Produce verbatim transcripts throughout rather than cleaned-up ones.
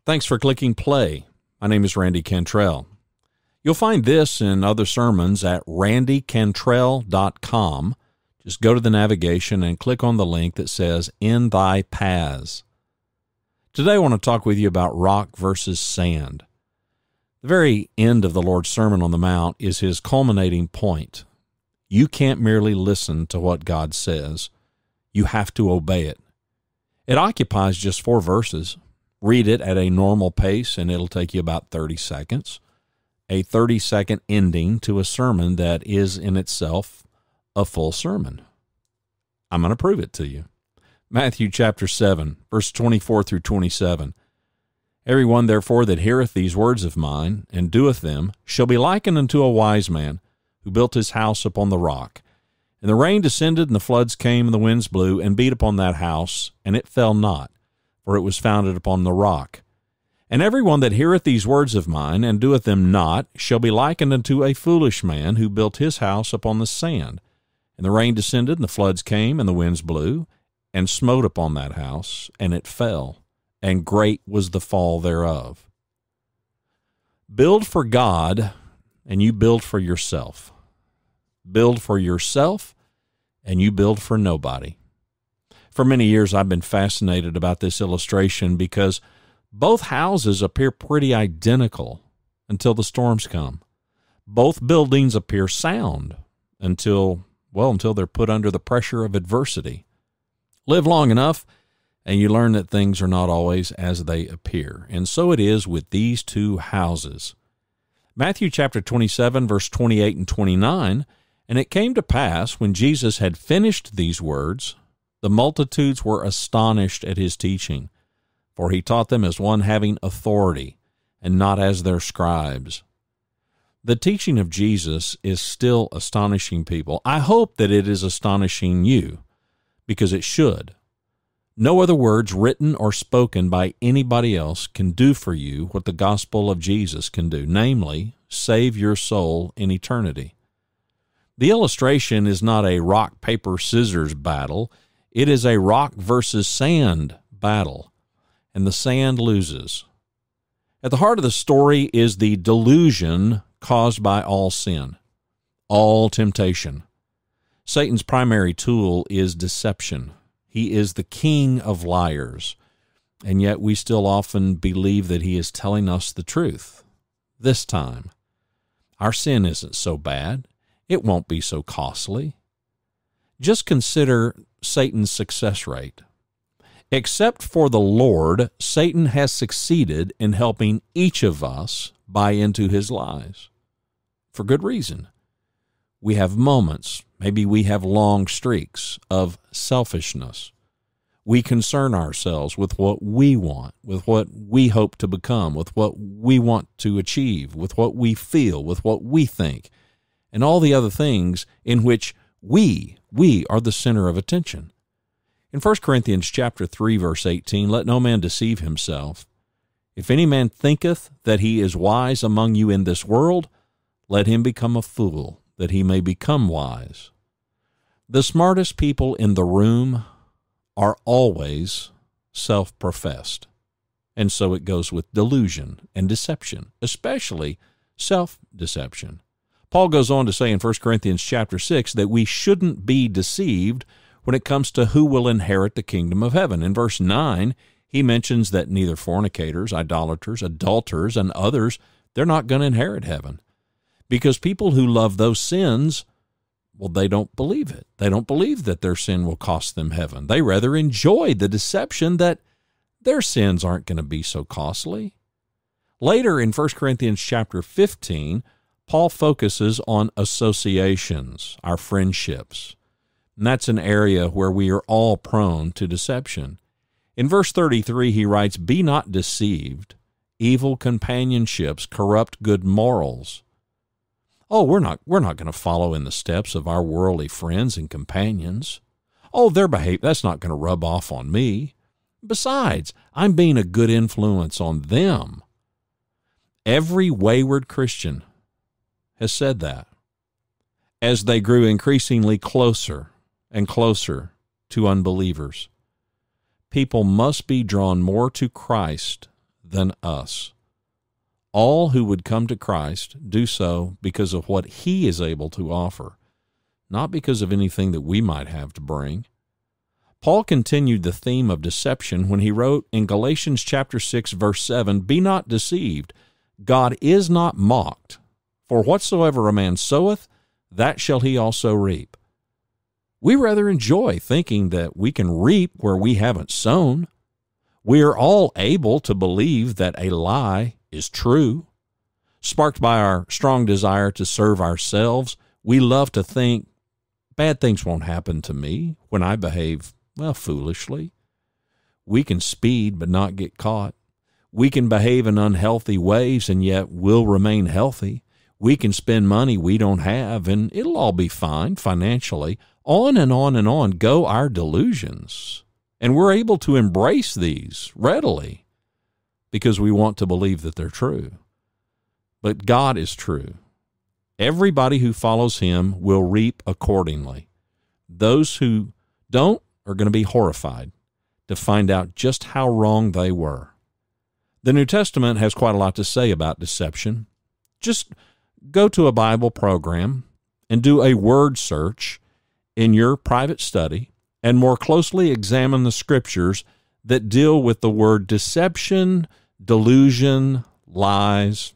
Thanks for clicking play. My name is Randy Cantrell. You'll find this and other sermons at randy cantrell dot com. Just go to the navigation and click on the link that says In Thy Paths. Today I want to talk with you about rock versus sand. The very end of the Lord's Sermon on the Mount is his culminating point. You can't merely listen to what God says. You have to obey it. It occupies just four verses. Read it at a normal pace, and it'll take you about thirty seconds. A thirty-second ending to a sermon that is in itself a full sermon. I'm going to prove it to you. Matthew chapter seven, verse twenty-four through twenty-seven. Everyone, therefore, that heareth these words of mine, and doeth them, shall be likened unto a wise man, who built his house upon the rock. And the rain descended, and the floods came, and the winds blew, and beat upon that house, and it fell not, for it was founded upon the rock. And every one that heareth these words of mine, and doeth them not, shall be likened unto a foolish man, who built his house upon the sand. And the rain descended, and the floods came, and the winds blew, and smote upon that house, and it fell, and great was the fall thereof. Build for God, and you build for yourself. Build for yourself, and you build for nobody. For many years, I've been fascinated about this illustration because both houses appear pretty identical until the storms come. Both buildings appear sound until, well, until they're put under the pressure of adversity. Live long enough, and you learn that things are not always as they appear. And so it is with these two houses. Matthew chapter twenty-seven, verse twenty-eight and twenty-nine, and it came to pass, when Jesus had finished these words, the multitudes were astonished at his teaching, for he taught them as one having authority, and not as their scribes. The teaching of Jesus is still astonishing people. I hope that it is astonishing you, because it should. No other words written or spoken by anybody else can do for you what the gospel of Jesus can do, namely, save your soul in eternity. The illustration is not a rock, paper, scissors battle. It is a rock versus sand battle, and the sand loses. At the heart of the story is the delusion caused by all sin, all temptation. Satan's primary tool is deception. He is the king of liars, and yet we still often believe that he is telling us the truth. This time, our sin isn't so bad. It won't be so costly. Just consider Satan's success rate. Except for the Lord, Satan has succeeded in helping each of us buy into his lies. For good reason. We have moments, maybe we have long streaks of selfishness. We concern ourselves with what we want, with what we hope to become, with what we want to achieve, with what we feel, with what we think, and all the other things in which we, we are the center of attention. In First Corinthians chapter three, verse eighteen, let no man deceive himself. If any man thinketh that he is wise among you in this world, let him become a fool, that he may become wise. The smartest people in the room are always self-professed. And so it goes with delusion and deception, especially self-deception. Paul goes on to say in First Corinthians chapter six that we shouldn't be deceived when it comes to who will inherit the kingdom of heaven. In verse nine, he mentions that neither fornicators, idolaters, adulterers, and others, they're not going to inherit heaven. Because people who love those sins, well, they don't believe it. They don't believe that their sin will cost them heaven. They rather enjoy the deception that their sins aren't going to be so costly. Later in First Corinthians chapter fifteen, Paul focuses on associations, our friendships. And that's an area where we are all prone to deception. In verse thirty-three, he writes, be not deceived. Evil companionships corrupt good morals. Oh, we're not, we're not going to follow in the steps of our worldly friends and companions. Oh, their behavior, that's not going to rub off on me. Besides, I'm being a good influence on them. Every wayward Christian has said that. As they grew increasingly closer and closer to unbelievers, people must be drawn more to Christ than us. All who would come to Christ do so because of what he is able to offer, not because of anything that we might have to bring. Paul continued the theme of deception when he wrote in Galatians chapter six, verse seven, "Be not deceived, God is not mocked. For whatsoever a man soweth, that shall he also reap." We rather enjoy thinking that we can reap where we haven't sown. We are all able to believe that a lie is true. Sparked by our strong desire to serve ourselves, we love to think, bad things won't happen to me when I behave, well, foolishly. We can speed but not get caught. We can behave in unhealthy ways and yet we'll remain healthy. We can spend money we don't have and it'll all be fine financially. On and on and on go our delusions. And we're able to embrace these readily because we want to believe that they're true. But God is true. Everybody who follows him will reap accordingly. Those who don't are going to be horrified to find out just how wrong they were. The New Testament has quite a lot to say about deception. Just go to a Bible program and do a word search in your private study and more closely examine the scriptures that deal with the word deception, delusion, lies.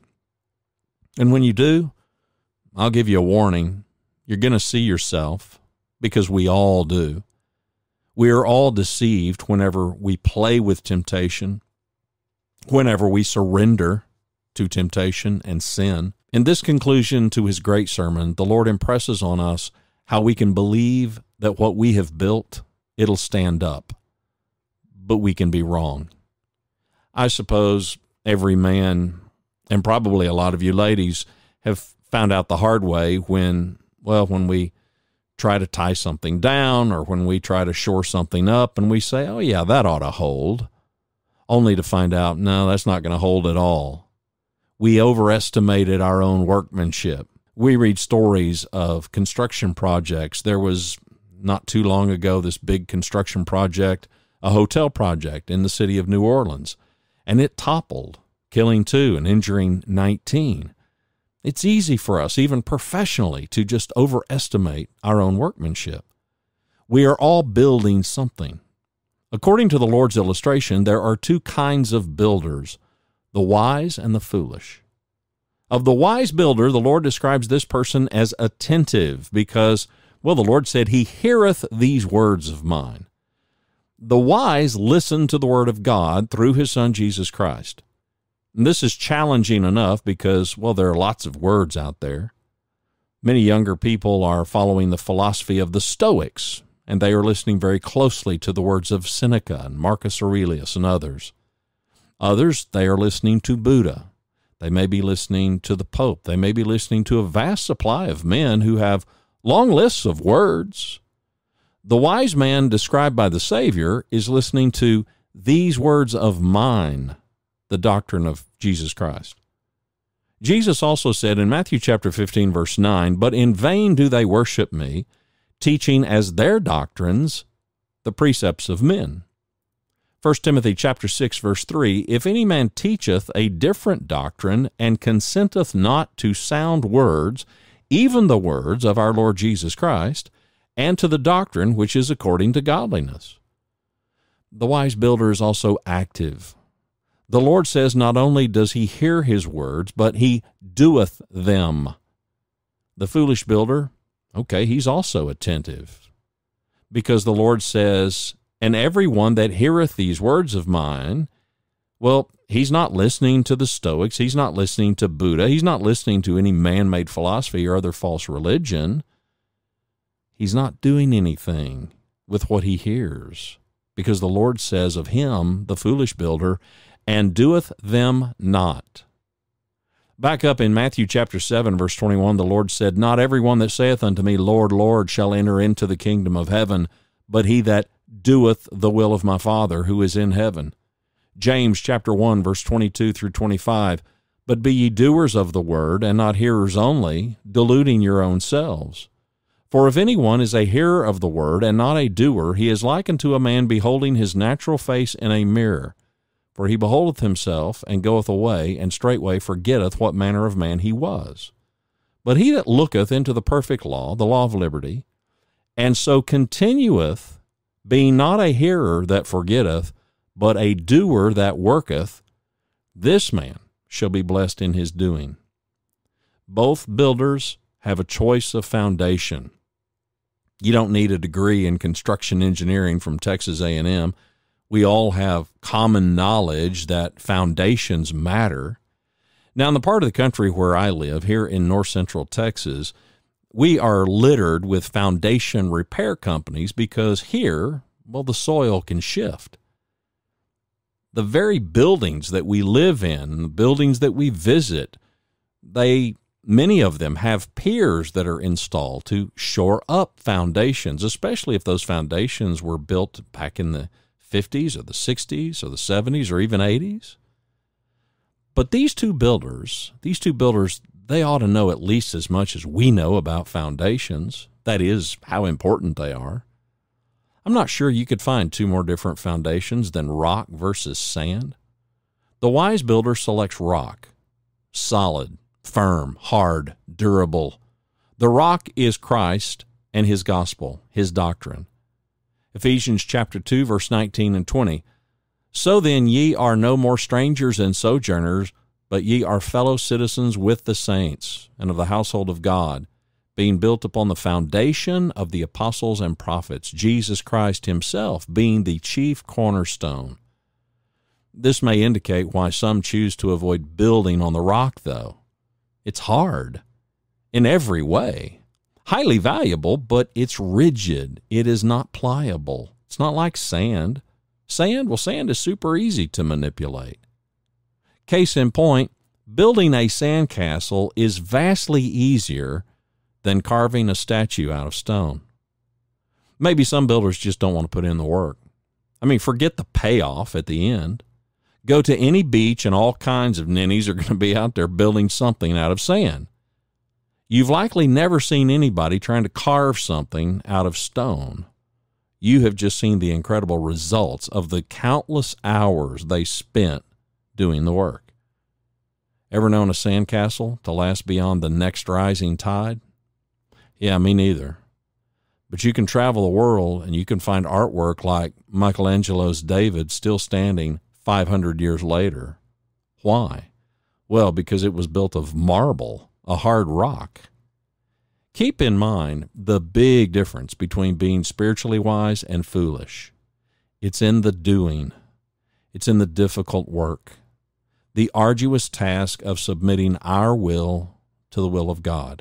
And when you do, I'll give you a warning. You're going to see yourself, because we all do. We are all deceived whenever we play with temptation, whenever we surrender to temptation and sin. In this conclusion to his great sermon, the Lord impresses on us how we can believe that what we have built, it'll stand up, but we can be wrong. I suppose every man, and probably a lot of you ladies, have found out the hard way when, well, when we try to tie something down or when we try to shore something up and we say, oh yeah, that ought to hold, only to find out, no, that's not going to hold at all. We overestimated our own workmanship. We read stories of construction projects. There was not too long ago this big construction project, a hotel project in the city of New Orleans, and it toppled, killing two and injuring nineteen. It's easy for us, even professionally, to just overestimate our own workmanship. We are all building something. According to the Lord's illustration, there are two kinds of builders, the wise and the foolish. Of the wise builder, the Lord describes this person as attentive because, well, the Lord said, he heareth these words of mine. The wise listen to the word of God through his Son, Jesus Christ. And this is challenging enough because, well, there are lots of words out there. Many younger people are following the philosophy of the Stoics, and they are listening very closely to the words of Seneca and Marcus Aurelius and others. Others, they are listening to Buddha. They may be listening to the Pope. They may be listening to a vast supply of men who have long lists of words. The wise man described by the Savior is listening to these words of mine, the doctrine of Jesus Christ. Jesus also said in Matthew chapter fifteen, verse nine, but in vain do they worship me, teaching as their doctrines the precepts of men. First Timothy chapter six, verse three, if any man teacheth a different doctrine and consenteth not to sound words, even the words of our Lord Jesus Christ, and to the doctrine which is according to godliness. The wise builder is also active. The Lord says not only does he hear his words, but he doeth them. The foolish builder, okay, he's also attentive, because the Lord says, and every one that heareth these words of mine, well, he's not listening to the Stoics, he's not listening to Buddha, he's not listening to any man-made philosophy or other false religion. He's not doing anything with what he hears, because the Lord says of him, the foolish builder, and doeth them not. Back up in Matthew chapter seven, verse twenty-one, the Lord said, not every one that saith unto me, Lord, Lord, shall enter into the kingdom of heaven, but he that doeth the will of my Father who is in heaven. James chapter one, verse twenty-two through twenty-five, but be ye doers of the word, and not hearers only, deluding your own selves. For if any one is a hearer of the word, and not a doer, he is like unto a man beholding his natural face in a mirror. For he beholdeth himself, and goeth away, and straightway forgetteth what manner of man he was. But he that looketh into the perfect law, the law of liberty, and so continueth, being not a hearer that forgetteth, but a doer that worketh, this man shall be blessed in his doing. Both builders have a choice of foundation. You don't need a degree in construction engineering from Texas A and M. We all have common knowledge that foundations matter. Now, in the part of the country where I live, here in north central Texas, we are littered with foundation repair companies because here, well, the soil can shift. The very buildings that we live in, the buildings that we visit, they, many of them have piers that are installed to shore up foundations, especially if those foundations were built back in the fifties or the sixties or the seventies or even eighties. But these two builders, these two builders, they ought to know at least as much as we know about foundations. That is, how important they are. I'm not sure you could find two more different foundations than rock versus sand. The wise builder selects rock, solid, firm, hard, durable. The rock is Christ and his gospel, his doctrine. Ephesians chapter two, verse nineteen and twenty. So then ye are no more strangers and sojourners, but ye are fellow citizens with the saints and of the household of God, being built upon the foundation of the apostles and prophets, Jesus Christ himself being the chief cornerstone. This may indicate why some choose to avoid building on the rock, though. It's hard in every way. Highly valuable, but it's rigid. It is not pliable. It's not like sand. Sand, well, sand is super easy to manipulate. Case in point, building a sandcastle is vastly easier than carving a statue out of stone. Maybe some builders just don't want to put in the work. I mean, forget the payoff at the end. Go to any beach and all kinds of ninnies are going to be out there building something out of sand. You've likely never seen anybody trying to carve something out of stone. You have just seen the incredible results of the countless hours they spent doing the work. Ever known a sandcastle to last beyond the next rising tide? Yeah, me neither. But you can travel the world and you can find artwork like Michelangelo's David still standing five hundred years later. Why? Well, because it was built of marble, a hard rock. Keep in mind the big difference between being spiritually wise and foolish. It's in the doing. It's in the difficult work, the arduous task of submitting our will to the will of God.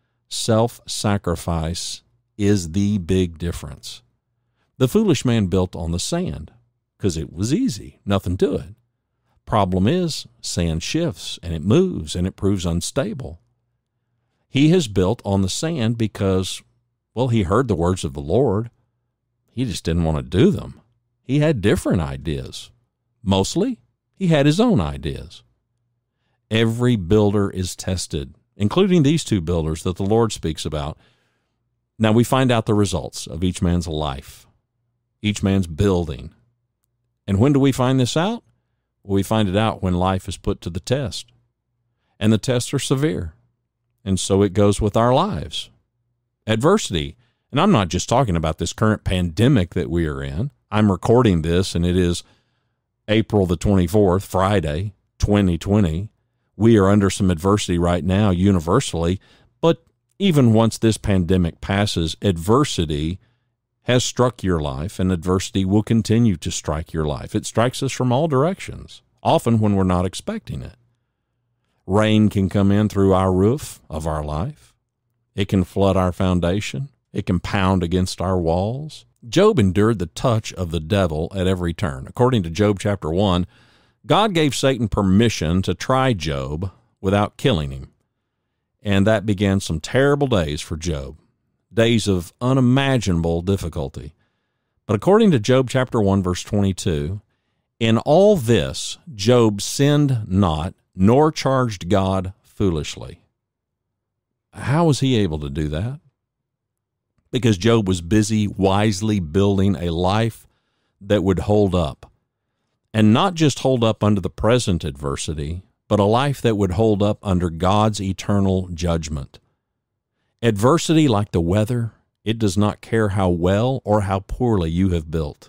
Self-sacrifice is the big difference. The foolish man built on the sand because it was easy, nothing to it. Problem is, sand shifts and it moves and it proves unstable. He has built on the sand because, well, he heard the words of the Lord. He just didn't want to do them. He had different ideas. Mostly, he had his own ideas. Every builder is tested, including these two builders that the Lord speaks about. Now we find out the results of each man's life, each man's building. And when do we find this out? Well, we find it out when life is put to the test. And the tests are severe. And so it goes with our lives. Adversity. And I'm not just talking about this current pandemic that we are in. I'm recording this, and it is April the twenty-fourth, Friday, twenty twenty. We are under some adversity right now universally, but even once this pandemic passes, adversity has struck your life, and adversity will continue to strike your life. It strikes us from all directions, often when we're not expecting it. Rain can come in through our roof of our life. It can flood our foundation. It can pound against our walls. Job endured the touch of the devil at every turn. According to Job chapter one, God gave Satan permission to try Job without killing him. And that began some terrible days for Job, days of unimaginable difficulty. But according to Job chapter one, verse twenty-two, in all this Job sinned not, nor charged God foolishly. How was he able to do that? Because Job was busy wisely building a life that would hold up. and not just hold up under the present adversity, but a life that would hold up under God's eternal judgment. Adversity, like the weather, it does not care how well or how poorly you have built.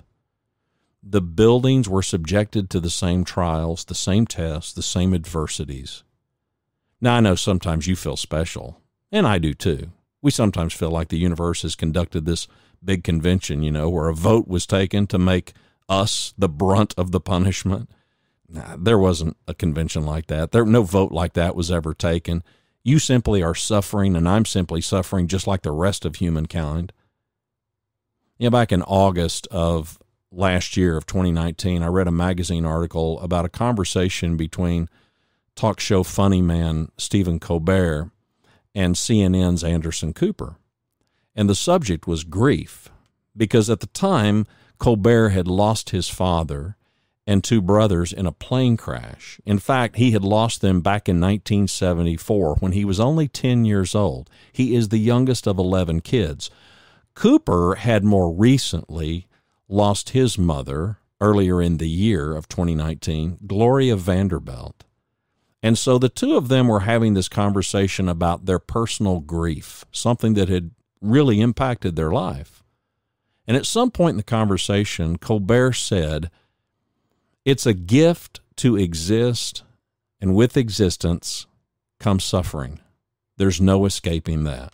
The buildings were subjected to the same trials, the same tests, the same adversities. Now, I know sometimes you feel special, and I do too. We sometimes feel like the universe has conducted this big convention, you know, where a vote was taken to make us the brunt of the punishment. Nah, there wasn't a convention like that. There, no vote like that was ever taken. You simply are suffering, and I'm simply suffering just like the rest of humankind. You know, back in August of last year of twenty nineteen, I read a magazine article about a conversation between talk show funny man Stephen Colbert and C N N's Anderson Cooper. And the subject was grief, because at the time, Colbert had lost his father and two brothers in a plane crash. In fact, he had lost them back in nineteen seventy-four when he was only ten years old. He is the youngest of eleven kids. Cooper had more recently lost his mother earlier in the year of twenty nineteen, Gloria Vanderbilt. And so the two of them were having this conversation about their personal grief, something that had really impacted their life. And at some point in the conversation, Colbert said, "It's a gift to exist, and with existence comes suffering. There's no escaping that."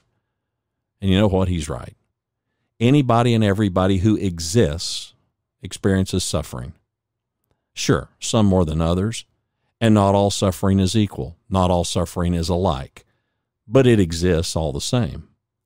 And you know what? He's right. Anybody and everybody who exists experiences suffering. Sure, some more than others, and not all suffering is equal. Not all suffering is alike, but it exists all the same.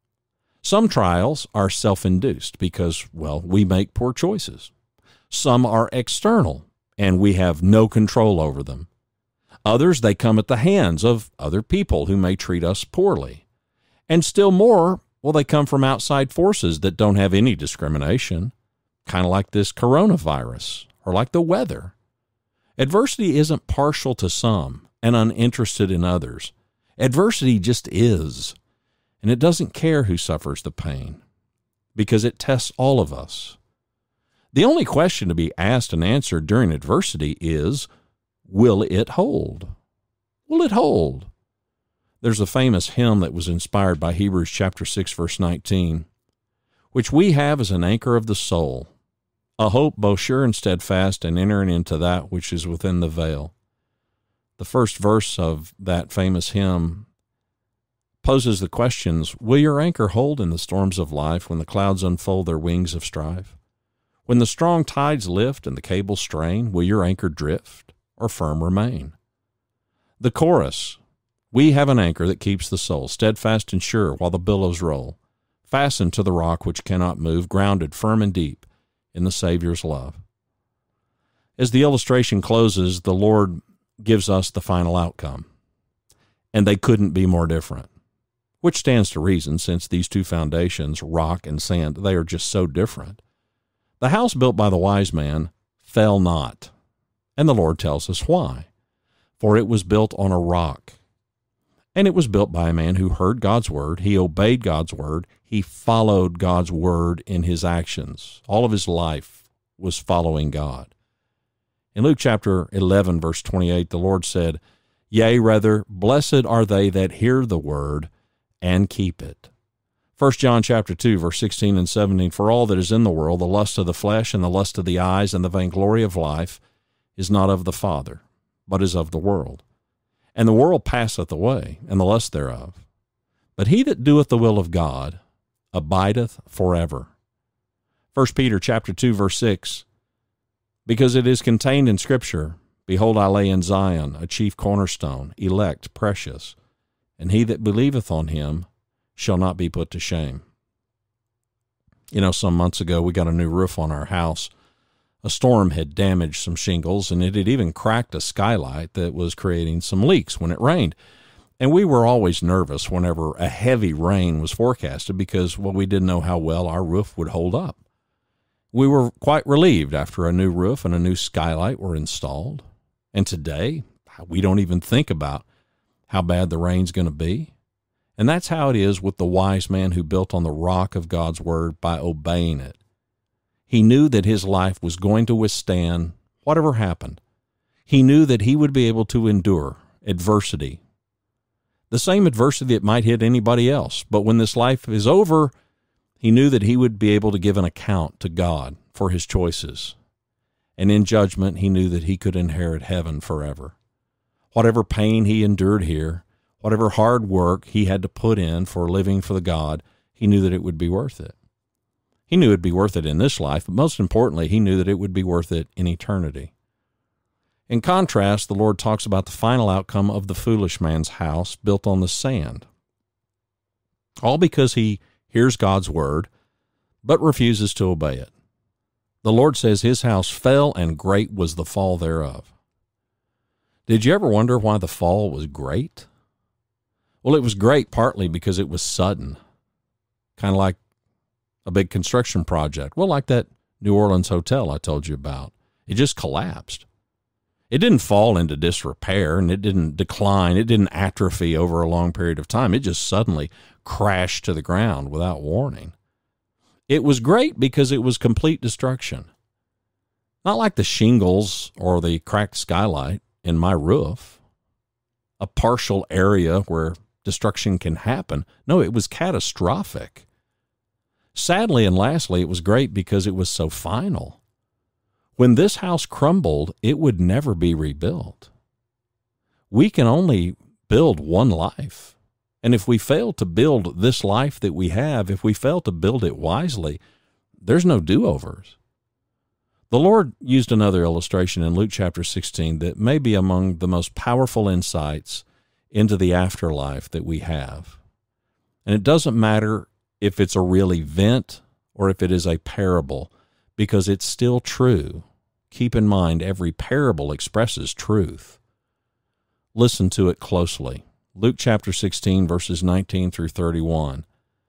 Some trials are self-induced because, well, we make poor choices. Some are external, and we have no control over them. Others, they come at the hands of other people who may treat us poorly. And still more, well, they come from outside forces that don't have any discrimination, kind of like this coronavirus or like the weather. Adversity isn't partial to some and uninterested in others. Adversity just is, and it doesn't care who suffers the pain because it tests all of us. The only question to be asked and answered during adversity is, will it hold? Will it hold? There's a famous hymn that was inspired by Hebrews chapter six, verse nineteen, which we have as an anchor of the soul, a hope both sure and steadfast, and entering into that which is within the veil. The first verse of that famous hymn poses the questions, will your anchor hold in the storms of life when the clouds unfold their wings of strife? When the strong tides lift and the cables strain, will your anchor drift or firm remain? The chorus, we have an anchor that keeps the soul steadfast and sure while the billows roll, fastened to the rock which cannot move, grounded firm and deep in the Savior's love. As the illustration closes, the Lord gives us the final outcome, and they couldn't be more different, which stands to reason since these two foundations, rock and sand, they are just so different. The house built by the wise man fell not, and the Lord tells us why. For it was built on a rock, and it was built by a man who heard God's word, he obeyed God's word, he followed God's word in his actions. All of his life was following God. In Luke chapter eleven, verse twenty-eight, the Lord said, yea, rather, blessed are they that hear the word and keep it. First John chapter two, verse sixteen and seventeen, for all that is in the world, the lust of the flesh and the lust of the eyes and the vainglory of life is not of the Father, but is of the world. And the world passeth away, and the lust thereof. But he that doeth the will of God abideth forever. First Peter chapter two, verse six, because it is contained in Scripture, behold, I lay in Zion a chief cornerstone, elect, precious, and he that believeth on him shall not be put to shame. You know, some months ago, we got a new roof on our house. A storm had damaged some shingles, and it had even cracked a skylight that was creating some leaks when it rained. And we were always nervous whenever a heavy rain was forecasted because, well, we didn't know how well our roof would hold up. We were quite relieved after a new roof and a new skylight were installed. And today, we don't even think about how bad the rain's going to be. And that's how it is with the wise man who built on the rock of God's word by obeying it. He knew that his life was going to withstand whatever happened, he knew that he would be able to endure adversity, the same adversity that might hit anybody else. But when this life is over, he knew that he would be able to give an account to God for his choices. And in judgment, he knew that he could inherit heaven forever. Whatever pain he endured here, whatever hard work he had to put in for living for the God, he knew that it would be worth it. He knew it would be worth it in this life, but most importantly, he knew that it would be worth it in eternity. In contrast, the Lord talks about the final outcome of the foolish man's house built on the sand. All because he hears God's word, but refuses to obey it. The Lord says his house fell, and great was the fall thereof. Did you ever wonder why the fall was great? Well, it was great partly because it was sudden, kind of like a big construction project. Well, like that New Orleans hotel I told you about. It just collapsed. It didn't fall into disrepair, and it didn't decline. It didn't atrophy over a long period of time. It just suddenly crashed to the ground without warning. It was great because it was complete destruction. Not like the shingles or the cracked skylight in my roof, a partial area where destruction can happen. No, it was catastrophic. Sadly and lastly, it was great because it was so final. When this house crumbled, it would never be rebuilt. We can only build one life. And if we fail to build this life that we have, if we fail to build it wisely, there's no do-overs. The Lord used another illustration in Luke chapter sixteen that may be among the most powerful insights into the afterlife that we have. And it doesn't matter if it's a real event or if it is a parable, because it's still true. Keep in mind, every parable expresses truth. Listen to it closely. Luke chapter sixteen, verses nineteen through thirty-one.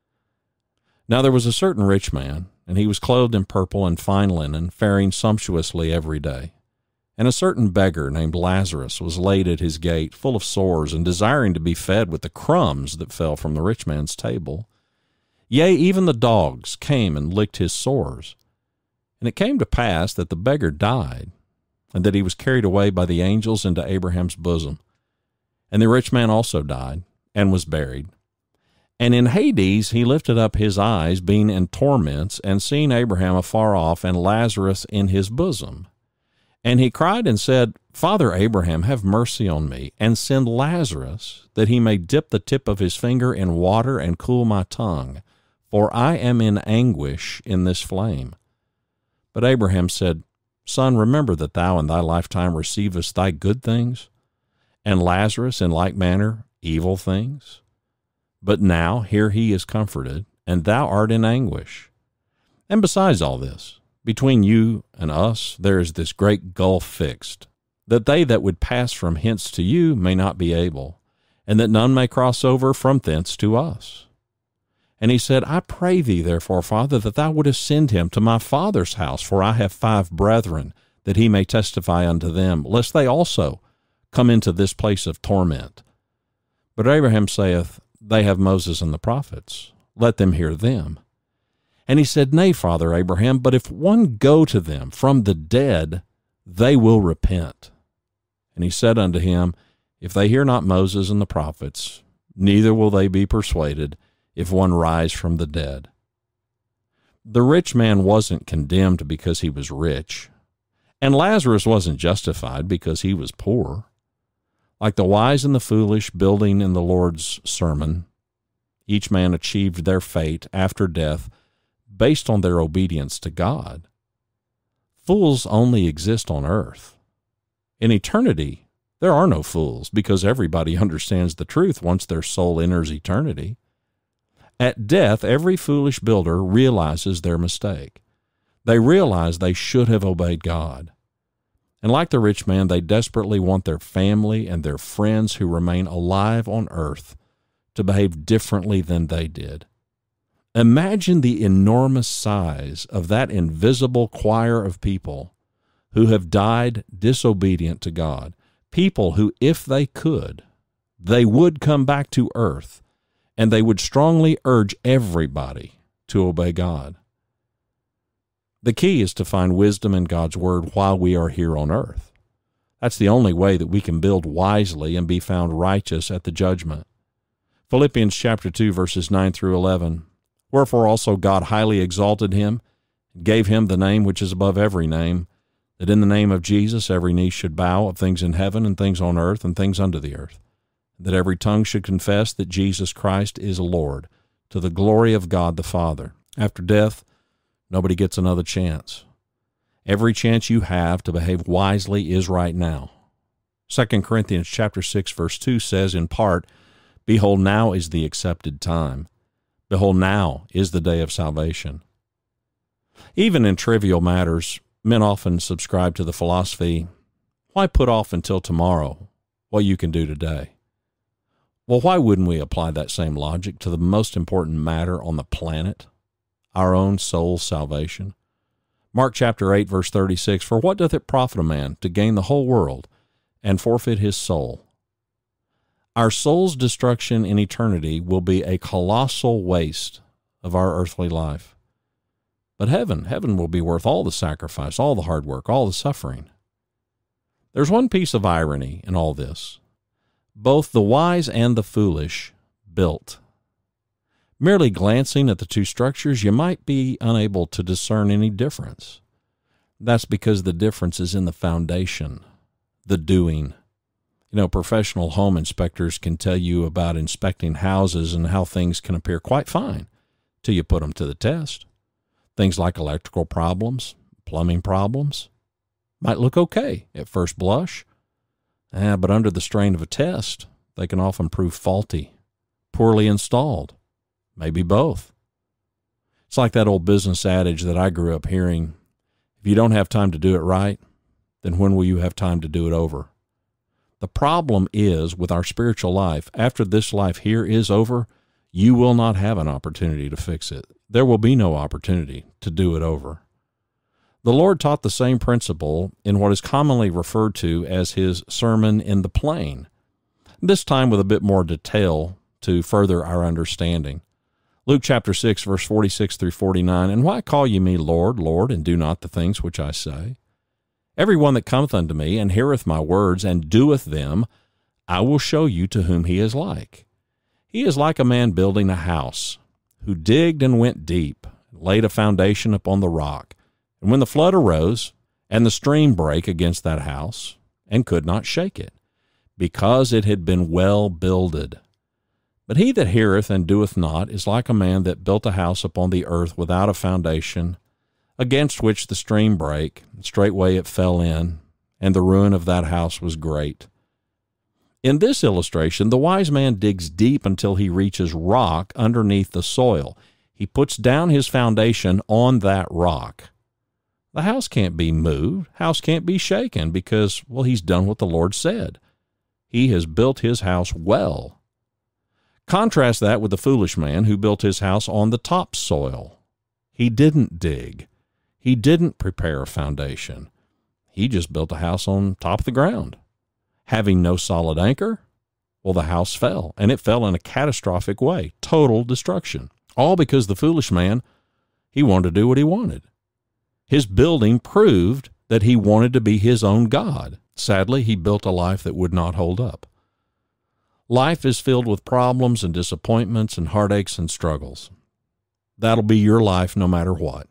Now there was a certain rich man, and he was clothed in purple and fine linen, faring sumptuously every day. And a certain beggar named Lazarus was laid at his gate, full of sores, and desiring to be fed with the crumbs that fell from the rich man's table. Yea, even the dogs came and licked his sores. And it came to pass that the beggar died, and that he was carried away by the angels into Abraham's bosom. And the rich man also died, and was buried. And in Hades he lifted up his eyes, being in torments, and seeing Abraham afar off, and Lazarus in his bosom. And he cried and said, Father Abraham, have mercy on me, and send Lazarus, that he may dip the tip of his finger in water and cool my tongue, for I am in anguish in this flame. But Abraham said, Son, remember that thou in thy lifetime receivest thy good things, and Lazarus in like manner evil things. But now here he is comforted, and thou art in anguish. And besides all this, between you and us there is this great gulf fixed, that they that would pass from hence to you may not be able, and that none may cross over from thence to us. And he said, I pray thee, therefore, Father, that thou wouldest send him to my father's house, for I have five brethren, that he may testify unto them, lest they also come into this place of torment. But Abraham saith, They have Moses and the prophets. Let them hear them. And he said, Nay, Father Abraham, but if one go to them from the dead, they will repent. And he said unto him, If they hear not Moses and the prophets, neither will they be persuaded, if one rise from the dead. The rich man wasn't condemned because he was rich, and Lazarus wasn't justified because he was poor. Like the wise and the foolish building in the Lord's sermon, each man achieved their fate after death based on their obedience to God. Fools only exist on earth. In eternity, there are no fools, because everybody understands the truth once their soul enters eternity. At death, every foolish builder realizes their mistake. They realize they should have obeyed God. And like the rich man, they desperately want their family and their friends who remain alive on earth to behave differently than they did. Imagine the enormous size of that invisible choir of people who have died disobedient to God, people who, if they could, they would come back to earth, and they would strongly urge everybody to obey God. The key is to find wisdom in God's Word while we are here on earth. That's the only way that we can build wisely and be found righteous at the judgment. Philippians chapter two, verses nine through eleven. Wherefore also God highly exalted him, and gave him the name which is above every name, that in the name of Jesus every knee should bow, of things in heaven and things on earth and things under the earth, that every tongue should confess that Jesus Christ is Lord, to the glory of God the Father. After death, nobody gets another chance. Every chance you have to behave wisely is right now. Second Corinthians chapter six, verse two says in part, Behold, now is the accepted time. Behold, now is the day of salvation. Even in trivial matters, men often subscribe to the philosophy, why put off until tomorrow what you can do today? Well, why wouldn't we apply that same logic to the most important matter on the planet, our own soul's salvation? Mark chapter eight, verse thirty-six, For what doth it profit a man to gain the whole world and forfeit his soul? Our soul's destruction in eternity will be a colossal waste of our earthly life. But heaven, heaven will be worth all the sacrifice, all the hard work, all the suffering. There's one piece of irony in all this. Both the wise and the foolish built. Merely glancing at the two structures, you might be unable to discern any difference. That's because the difference is in the foundation, the doing. You know, professional home inspectors can tell you about inspecting houses and how things can appear quite fine till you put them to the test. Things like electrical problems, plumbing problems, might look okay at first blush, eh, but under the strain of a test, they can often prove faulty, poorly installed, maybe both. It's like that old business adage that I grew up hearing, if you don't have time to do it right, then when will you have time to do it over? The problem is, with our spiritual life, after this life here is over, you will not have an opportunity to fix it. There will be no opportunity to do it over. The Lord taught the same principle in what is commonly referred to as his Sermon in the Plain, this time with a bit more detail to further our understanding. Luke chapter six, verse forty-six through forty-nine, And why call ye me Lord, Lord, and do not the things which I say? Every one that cometh unto me, and heareth my words, and doeth them, I will show you to whom he is like. He is like a man building a house, who digged and went deep, and laid a foundation upon the rock. And when the flood arose, and the stream brake against that house, and could not shake it, because it had been well builded. But he that heareth and doeth not is like a man that built a house upon the earth without a foundation, against which the stream brake, and straightway it fell in, and the ruin of that house was great. In this illustration, the wise man digs deep until he reaches rock underneath the soil. He puts down his foundation on that rock. The house can't be moved, house can't be shaken, because, well, he's done what the Lord said. He has built his house well. Contrast that with the foolish man who built his house on the topsoil. He didn't dig. He didn't prepare a foundation. He just built a house on top of the ground. Having no solid anchor, well, the house fell, and it fell in a catastrophic way, total destruction. All because the foolish man, he wanted to do what he wanted. His building proved that he wanted to be his own God. Sadly, he built a life that would not hold up. Life is filled with problems and disappointments and heartaches and struggles. That'll be your life no matter what.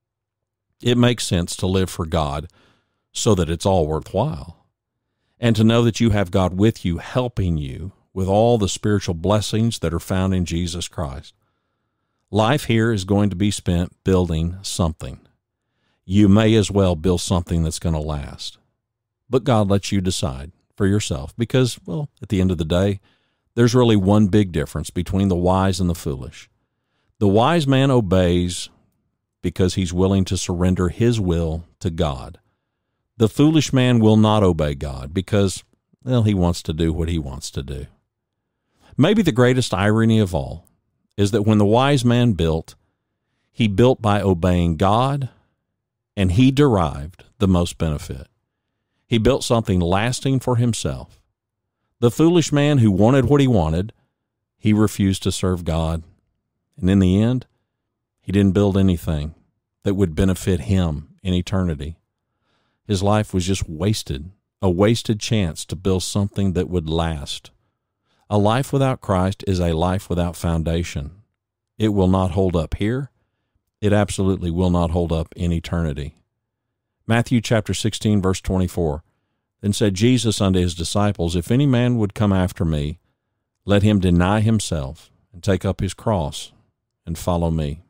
It makes sense to live for God so that it's all worthwhile, and to know that you have God with you, helping you with all the spiritual blessings that are found in Jesus Christ. Life here is going to be spent building something. You may as well build something that's going to last. But God lets you decide for yourself because, well, at the end of the day, there's really one big difference between the wise and the foolish. The wise man obeys because he's willing to surrender his will to God. The foolish man will not obey God because, well, he wants to do what he wants to do. Maybe the greatest irony of all is that when the wise man built, he built by obeying God, and he derived the most benefit. He built something lasting for himself. The foolish man who wanted what he wanted, he refused to serve God. And in the end, he didn't build anything, that would benefit him in eternity. His life was just wasted, a wasted chance to build something that would last. A life without Christ is a life without foundation. It will not hold up here. It absolutely will not hold up in eternity. Matthew chapter sixteen, verse twenty-four. Then said Jesus unto his disciples, If any man would come after me, let him deny himself and take up his cross and follow me.